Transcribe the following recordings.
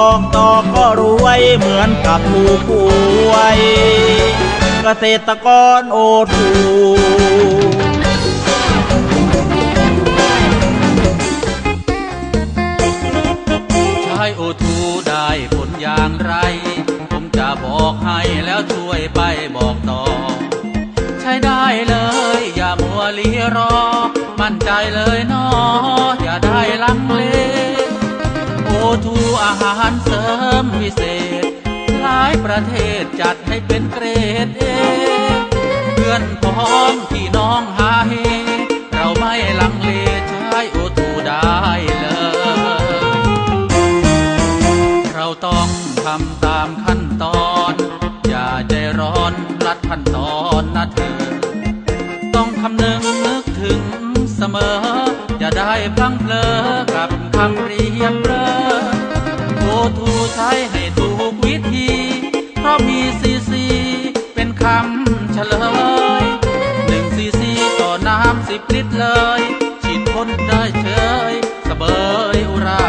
อกต่อก็รวยเหมือนกับผู้ป่วยเกษตรกรโอทูใช้โอทูได้ผลอย่างไรผมจะบอกให้แล้วช่วยไปบอกต่อใช้ได้เลยอย่ามัวลีรอมั่นใจเลยน้ออย่าได้ลังเลโอทูอาหารเสริมพิเศษหลายประเทศจัดให้เป็นเกรดเอเพื่อนพ้องพี่น้องหาเฮเราไม่ลังเลใช้โอทูได้เลยเราต้องทำตามขั้นตอนอย่าใจร้อนรัดขั้นตอนนะเธอต้องคำนึงนึกถึงเสมออย่าได้พลั้งเผลอกับคำเรียบเร่อโอทูใช้ให้ถูกวิธีเพราะมีซีซีเป็นคำเฉลย1 ซีซีต่อน้ำ10 ลิตรเลยฉีดพ่นได้เฉยสเบยอุรา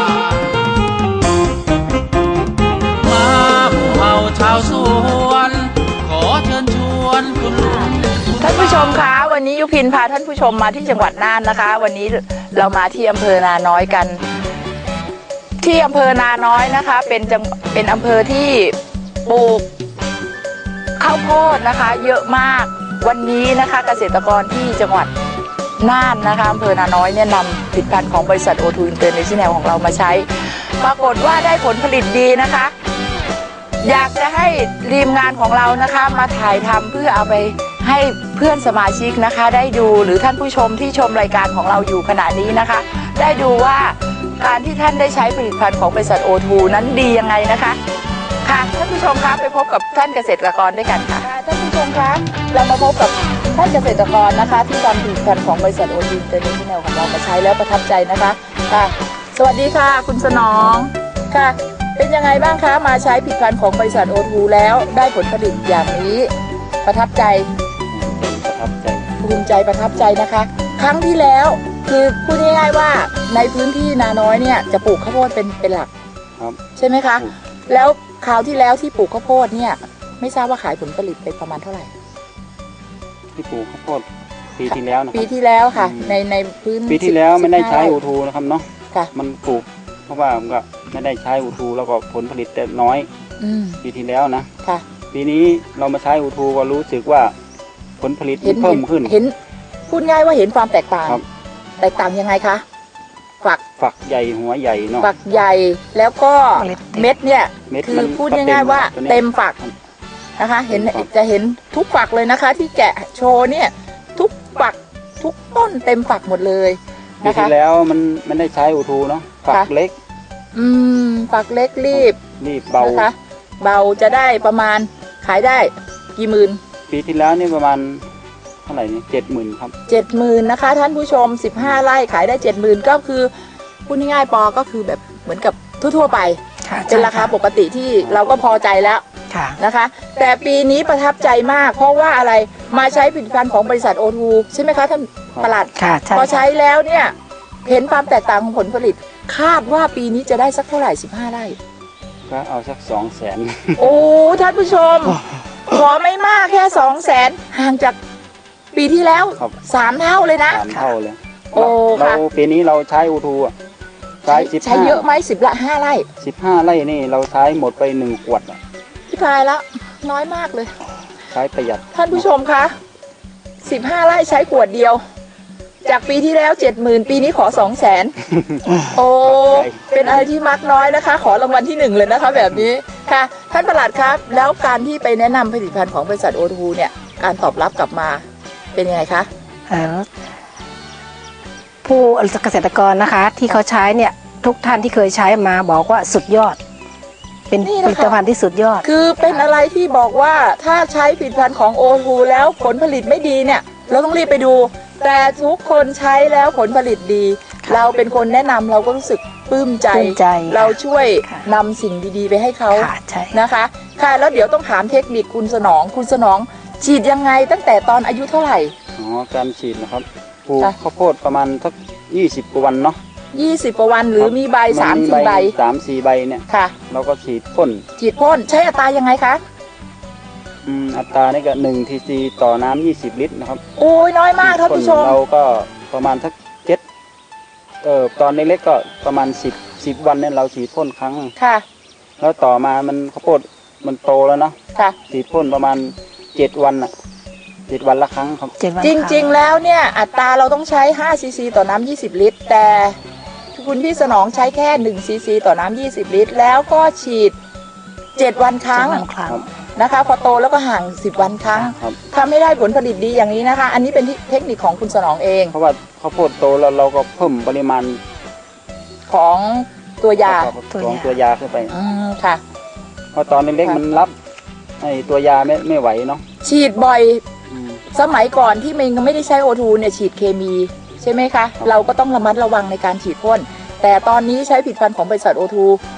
มาหมู่เฮาชาวสวนขอเชิญชวนคุณลุงท่านผู้ชมคะวันนี้ยุพินพาท่านผู้ชมมาที่จังหวัดน่านนะคะวันนี้เรามาที่อำเภอนาน้อยกันที่อำเภอนาน้อยนะคะเป็นอำเภอที่ปลูกข้าวโพดนะคะเยอะมากวันนี้นะคะเกษตรกรที่จังหวัดน่านนะคะอำเภอนาน้อยเนี่ยนำผลิตภัณฑ์ของบริษัทโอทูอินเตอร์เนชั่นแนลของเรามาใช้ปรากฏว่าได้ผลผลิตดีนะคะอยากจะให้ทีมงานของเรานะคะมาถ่ายทำเพื่อเอาไปให้เพื่อนสมาชิกนะคะได้ดูหรือท่านผู้ชมที่ชมรายการของเราอยู่ขณะนี้นะคะได้ดูว่าการที่ท่านได้ใช้ผลิตภัณฑ์ของบริษัทโอทูนั้นดียังไงนะคะค่ะท่านผู้ชมคะไปพบกับท่านเกษตรกรด้วยกันค่ะท่านผู้ชมคะเรามาพบกับท่านเกษตรกรนะคะที่นำผลิตภัณฑ์ของบริษัทโอทูอินเตอร์เนชั่นแนลของเรามาใช้แล้วประทับใจนะคะค่ะสวัสดีค่ะคุณสนองค่ะเป็นยังไงบ้างคะมาใช้ผลิตภัณฑ์ของบริษัทโอทูแล้วได้ผลผลิตอย่างนี้ประทับใจภูมิใจประทับใจนะคะครั้งที่แล้วคือพูดง่ายๆว่าในพื้นที่นาน้อยเนี่ยจะปลูกข้าวโพดเป็นหลักใช่ไหมคะแล้วคราวที่แล้วที่ปลูกข้าวโพดเนี่ยไม่ทราบว่าขายผลผลิตไปประมาณเท่าไหร่ที่ปลูกข้าวโพดปีที่แล้วนะปีที่แล้วค่ะในพื้นปีที่แล้วไม่ได้ใช้อูทูนะครับเนาะมันปลูกเพราะว่ามันก็ไม่ได้ใช้อูทูแล้วก็ผลผลิตแต่น้อยปีที่แล้วนะปีนี้เรามาใช้อูทูก็รู้สึกว่าผลผลิตเพิ่มขึ้นเห็นพูดง่ายว่าเห็นความแตกต่างยังไงคะฝักใหญ่หัวใหญ่เนาะฝักใหญ่แล้วก็เม็ดเนี่ยคือพูดง่ายๆว่าเต็มฝักนะคะจะเห็นทุกฝักเลยนะคะที่แกะโชว์เนี่ยทุกฝักทุกต้นเต็มฝักหมดเลยปีที่แล้วมันได้ใช้อูทูเนาะฝักเล็กฝักเล็กรีบเบานะคะเบาจะได้ประมาณขายได้กี่หมื่นปีที่แล้วนี่ประมาณเท่าไหร่นี่70,000ครับ 70,000นะคะท่านผู้ชม15 ไร่ขายได้70,000ก็คือพูดง่ายๆปอก็คือแบบเหมือนกับทั่วๆไปเป็นราคาปกติที่เราก็พอใจแล้วนะคะแต่ปีนี้ประทับใจมากเพราะว่าอะไรมาใช้ผลิตภัณฑ์ของบริษัทโอทูใช่ไหมคะท่านปลัดพอใช้แล้วเนี่ยเห็นความแตกต่างของผลผลิตคาดว่าปีนี้จะได้สักเท่าไหร่15 ไร่ก็เอาสัก200,000 โอ้ท่านผู้ชมขอไม่มากแค่200,000ห่างจากปีที่แล้ว3 เท่าเลยนะ 3 เท่าเลยโอ้ค่ะปีนี้เราใช้อูทูใช้เยอะไหม15 ไร่ 15 ไร่นี่เราใช้หมดไป1 ขวดพี่พายแล้วน้อยมากเลยใช้ประหยัดท่านผู้ชมคะ15 ไร่ใช้ขวดเดียวจากปีที่แล้ว70,000ปีนี้ขอ200,000โอ้เป็นอะไรที่มักน้อยนะคะขอรางวัลที่1เลยนะคะแบบนี้ค่ะท่านปลัดครับแล้วการที่ไปแนะนำผลิตภัณฑ์ของบริษัทโอทูเนี่ยการตอบรับกลับมาเป็นยังไงคะผู้เกษตรกรนะคะที่เขาใช้เนี่ยทุกท่านที่เคยใช้มาบอกว่าสุดยอดเป็นผลิตภัณฑ์ที่สุดยอดคือเป็นอะไรที่บอกว่าถ้าใช้ผลิตภัณฑ์ของโอทูแล้วผลผลิตไม่ดีเนี่ยเราต้องรีบไปดูแต่ทุกคนใช้แล้วผลผลิตดีเราเป็นคนแนะนำเราก็รู้สึกปลื้มใจเราช่วยนำสิ่งดีๆไปให้เขานะคะค่ะแล้วเดี๋ยวต้องถามเทคนิคคุณสนองฉีดยังไงตั้งแต่ตอนอายุเท่าไหร่การฉีดนะครับปลูกข้าวโพดประมาณสัก20 กว่าวันเนาะ 20 กว่าวันหรือมีใบ 3-4 ใบ 3-4 ใบเนี่ยค่ะเราก็ฉีดพ่นใช้อัตรายังไงคะอัตรานี่ก็1 ทีซีต่อน้ำ20 ลิตรนะครับโอ้ยน้อยมากท่านผู้ชมเราก็ประมาณสักตอนเล็กๆก็ประมาณ10 วันเนี่ยเราฉีดพ่นครั้งค่ะแล้วต่อมามันข้าวโพดมันโตแล้วเนาะค่ะฉีดพ่นประมาณ7 วันอ่ะ7 วันละครั้งครับจริงๆแล้วเนี่ยอัตราเราต้องใช้5 ซีซีต่อน้ำ20 ลิตรแต่คุณพี่สนองใช้แค่1 ซีซีต่อน้ำ20 ลิตรแล้วก็ฉีด7 วันครั้งนะคะพอโตแล้วก็ห่าง10 วันครั้งทำให้ได้ผลผลิตดีอย่างนี้นะคะอันนี้เป็นเทคนิคของคุณสนองเองเพราะว่าข้าวโพดโตแล้วเราก็เพิ่มปริมาณของตัวยาของตัวยาขึ้นไปค่ะเพราะตอนเล็กๆมันรับไอ้ตัวยาไม่ไหวเนาะฉีดบ่อยสมัยก่อนที่มันไม่ได้ใช้O2เนี่ยฉีดเคมีใช่ไหมคะเราก็ต้องระมัดระวังในการฉีดพ่นแต่ตอนนี้ใช้ผลิตภัณฑ์ของบริษัทO2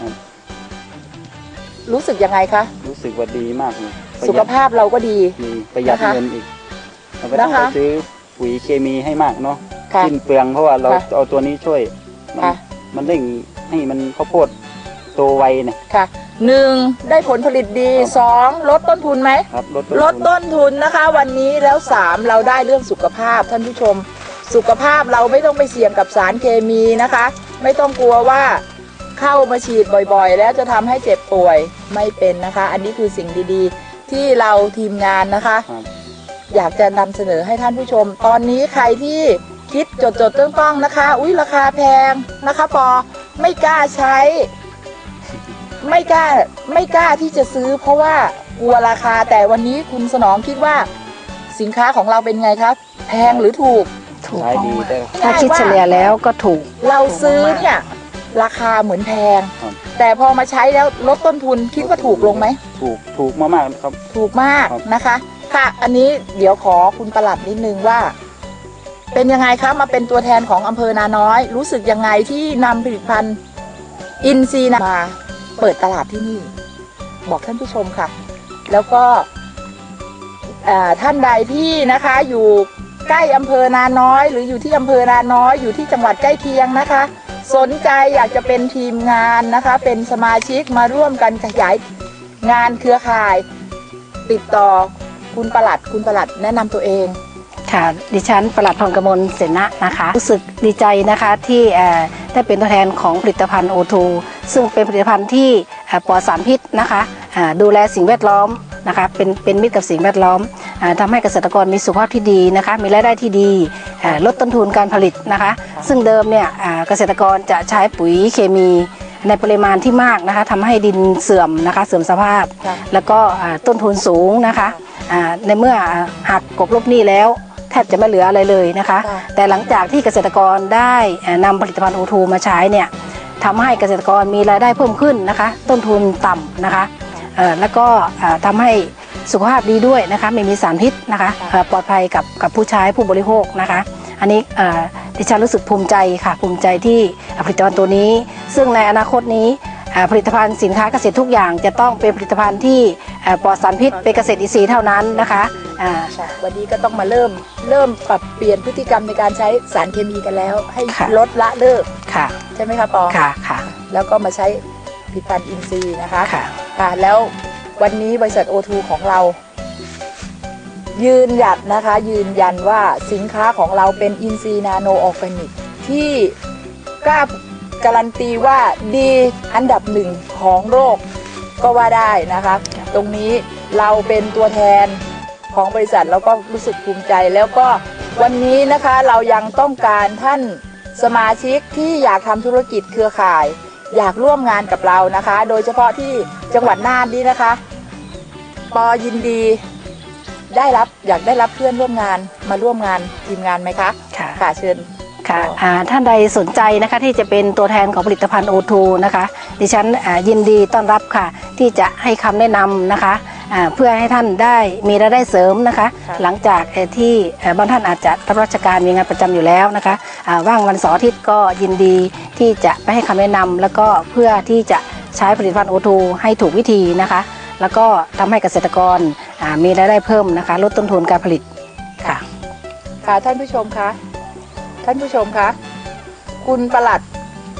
รู้สึกยังไงคะรู้สึกว่าดีมากเลยสุขภาพเราก็ดีประหยัดเงินอีกเราไม่ต้องไปซื้อปุ๋ยเคมีให้มากเนาะสิ้นเปลืองเพราะว่าเราเอาตัวนี้ช่วยมันเร่งให้มันข้าวโพดโตไวเนี่ยค่ะ1ได้ผลผลิตดี2ลดต้นทุนไหมครับลดต้นทุนนะคะวันนี้แล้ว3เราได้เรื่องสุขภาพท่านผู้ชมสุขภาพเราไม่ต้องไปเสี่ยงกับสารเคมีนะคะไม่ต้องกลัวว่าเข้ามาฉีดบ่อยๆแล้วจะทำให้เจ็บป่วยไม่เป็นนะคะอันนี้คือสิ่งดีๆที่เราทีมงานนะคะอยากจะนำเสนอให้ท่านผู้ชมตอนนี้ใครที่คิดจดต้องนะคะอุ๊ยราคาแพงนะคะปอไม่กล้าใช้ไม่กล้าที่จะซื้อเพราะว่ากลัวราคาแต่วันนี้คุณสนองคิดว่าสินค้าของเราเป็นไงครับแพงหรือถูกดีถ้าคิดเฉลี่ยแล้วก็ถูกเราซื้อเนี่ยราคาเหมือนแพงแต่พอมาใช้แล้วลดต้นทุนคิดว่าถูกลงไหมถูกมากๆครับถูกมากนะคะค่ะอันนี้เดี๋ยวขอคุณปลัดนิดนึงว่าเป็นยังไงคะมาเป็นตัวแทนของอำเภอนาน้อยรู้สึกยังไงที่นำผลิตภัณฑ์อินทรีย์มาเปิดตลาดที่นี่บอกท่านผู้ชมค่ะแล้วก็ท่านใดที่นะคะอยู่ใกล้อำเภอนาน้อยหรืออยู่ที่อำเภอนาน้อยอยู่ที่จังหวัดใกล้เคียงนะคะสนใจอยากจะเป็นทีมงานนะคะเป็นสมาชิกมาร่วมกันขยายงานเครือข่ายติดต่อคุณปลัดแนะนำตัวเองค่ะดิฉันปลัดพรกมลเสนะนะคะรู้สึกดีใจนะคะที่ได้เป็นตัวแทนของผลิตภัณฑ์O2ซึ่งเป็นผลิตภัณฑ์ที่ปลอดสารพิษนะคะดูแลสิ่งแวดล้อมนะคะเป็นมิตรกับสิ่งแวดล้อมทำให้เกษตรกรมีสุขภาพที่ดีนะคะมีรายได้ที่ดีลดต้นทุนการผลิตนะคะซึ่งเดิมเนี่ยเกษตรกรจะใช้ปุ๋ยเคมีในปริมาณที่มากนะคะทำให้ดินเสื่อมนะคะเสื่อมสภาพแล้วก็ต้นทุนสูงนะคะในเมื่อหักกบลบหนี้แล้วแทบจะไม่เหลืออะไรเลยนะคะแต่หลังจากที่เกษตรกรได้นำผลิตภัณฑ์O2มาใช้เนี่ยทำให้เกษตรกรมีรายได้เพิ่มขึ้นนะคะต้นทุนต่ำนะคะแล้วก็ทำให้สุขภาพดีด้วยนะคะไม่มีสารพิษนะคะปลอดภัยกับผู้ใช้ผู้บริโภคนะคะอันนี้ดิฉันรู้สึกภูมิใจค่ะภูมิใจที่ผลิตภัณฑ์ตัวนี้ซึ่งในอนาคตนี้ผลิตภัณฑ์สินค้าเกษตรทุกอย่างจะต้องเป็นผลิตภัณฑ์ที่ปลอดสารพิษเป็นเกษตรอินทรีย์เท่านั้นนะคะวันนี้ก็ต้องมาเริ่มปรับเปลี่ยนพฤติกรรมในการใช้สารเคมีกันแล้วให้ลดละเลิกใช่ไหมคะปอค่ะแล้วก็มาใช้ผลิตภัณฑ์อินทรีย์นะคะค่ะแล้ววันนี้บริษัทO2ของเรายืนหยัดนะคะยืนยันว่าสินค้าของเราเป็นอินทรีย์นาโนออร์แกนิกที่กล้าการันตีว่าดีอันดับ1ของโลกก็ว่าได้นะคะตรงนี้เราเป็นตัวแทนของบริษัทเราก็รู้สึกภูมิใจแล้วก็วันนี้นะคะเรายังต้องการท่านสมาชิกที่อยากทำธุรกิจเครือข่ายอยากร่วมงานกับเรานะคะโดยเฉพาะที่จังหวัดน่านนี้นะคะปอยินดีอยากได้รับเพื่อนร่วมงานมาร่วมงานทีมงานไหมคะค่ะเชิญค่ะท่านใดสนใจนะคะที่จะเป็นตัวแทนของผลิตภัณฑ์O2นะคะดิฉันยินดีต้อนรับค่ะที่จะให้คำแนะนำนะคะเพื่อให้ท่านได้มีรายได้เสริมนะคะหลังจากที่บางท่านอาจจะรับราชการมีงานประจำอยู่แล้วนะคะว่างวันเสาร์อาทิตย์ก็ยินดีที่จะไปให้คำแนะนำแล้วก็เพื่อที่จะใช้ผลิตภัณฑ์O2ให้ถูกวิธีนะคะแล้วก็ทำให้เกษตรกรมีรายได้เพิ่มนะคะลดต้นทุนการผลิตค่ะท่านผู้ชมคะคุณปลัด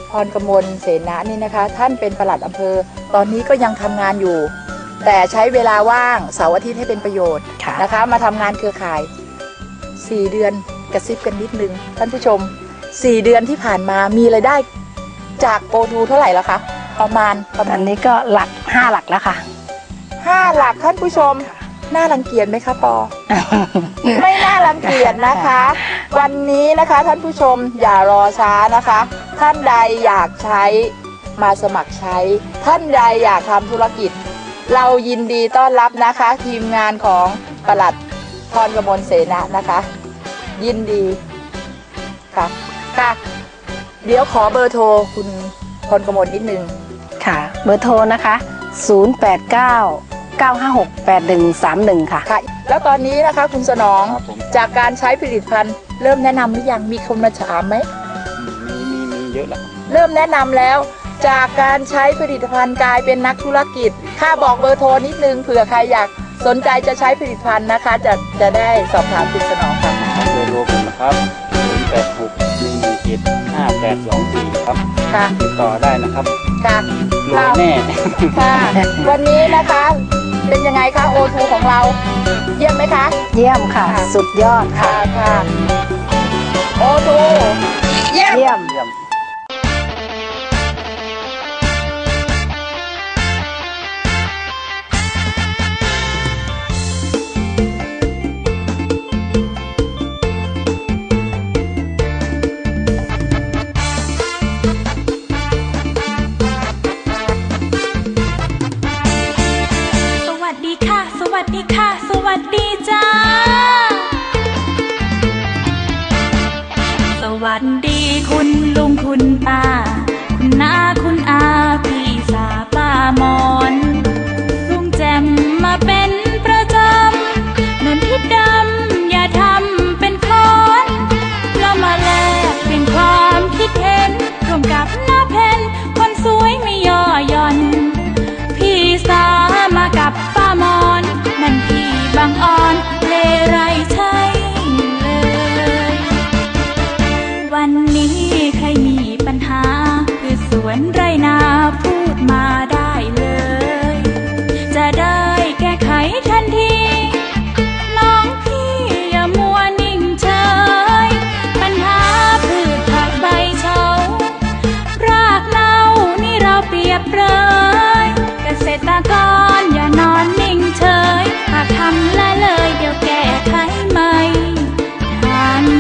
พรกมลเสนานี่นะคะท่านเป็นปลัดอำเภอตอนนี้ก็ยังทำงานอยู่แต่ใช้เวลาว่างเสาร์อาทิตย์ให้เป็นประโยชน์นะคะมาทำงานเครือข่าย4 เดือนกระซิบกันนิดนึงท่านผู้ชม4 เดือนที่ผ่านมามีรายได้จากโอทูเท่าไหร่แล้วคะประมาณอันนี้ก็หลัก5 หลักแล้วค่ะ 5 หลักท่านผู้ชมน่ารังเกียจไหมคะปอ ไม่น่ารังเกียจนะคะวันนี้นะคะท่านผู้ชมอย่ารอช้านะคะท่านใดอยากใช้มาสมัครใช้ท่านใดอยากทำธุรกิจเรายินดีต้อนรับนะคะทีมงานของปลัดพรกมลเสนานะคะยินดีค่ะค่ะเดี๋ยวขอเบอร์โทรคุณพรกมลนิดนึงค่ะเบอร์โทรนะคะ089-956-8131ค่ะค่ะแล้วตอนนี้นะคะคุณสนองจากการใช้ผลิตภัณฑ์เริ่มแนะนำหรือยังมีคนมาถามไหมมีเยอะแล้วเริ่มแนะนำแล้วจากการใช้ผลิตภัณฑ์กลายเป็นนักธุรกิจค่าบอกเบอร์โทรนิดนึงเผื่อใครอยากสนใจจะใช้ผลิตภัณฑ์นะคะจะได้สอบถามคุณสนองค่ะเบอร์โทรผมนะครับ086-117-5824ครับค่ะติดต่อได้นะครับค่ะรวยแน่ค่ะวันนี้นะคะเป็นยังไงคะโอทูของเราเยี่ยมไหมคะเยี่ยมค่ะสุดยอดค่ะค่ะโอทูเยี่ยมสวัสดีจ้าสวัสดีคุณลุงคุณป้าคุณน้าคุณอาพี่สาป้ามอนลุงแจ่มมาเป็นประจำนนทิดดำอย่าทำเป็นคอนแล้วมาแลกเป็นความคิดเห็นร่วมกับน้าเพนคนสวยไม่ย่อหย่อนพี่สามากับป้ามอนนั่นพี่บางอ่อนเลไรใช่เลยวันนี้ใครมีปัญหาคือสวนไรนาพูดมาได้เลยจะได้แก้ไขทันทีน้องพี่อย่ามัวนิ่งเฉยปัญหาพืชผักใบเฉารากเน่านี่เราเปรียบเลยเกษตรกรอย่านอนนิ่งเฉยหากทำละเลยเดี๋ยวแก้ไขไม่ทัน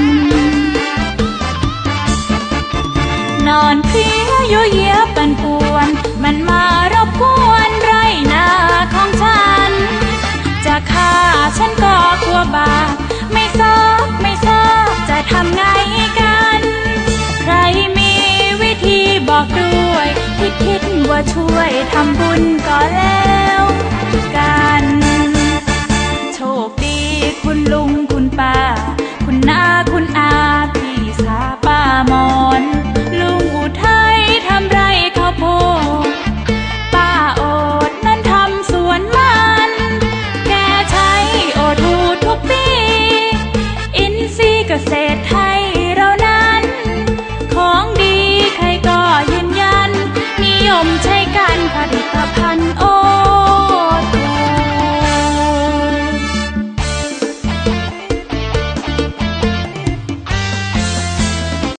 นอนเพลียอยู่เยียบปันป่วนมันมารบกวนไรนาของฉันจะฆ่าฉันก็กลัวบาปไม่ทราบจะทำไงกันใครมีวิธีบอกด้วยคิดว่าช่วยทำบุญก็